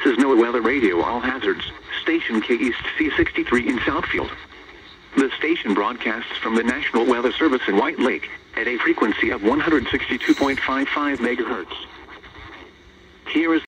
is NOAA Weather Radio All Hazards, station KEC63 in Southfield. The station broadcasts from the National Weather Service in White Lake at a frequency of 162.55 megahertz. Here is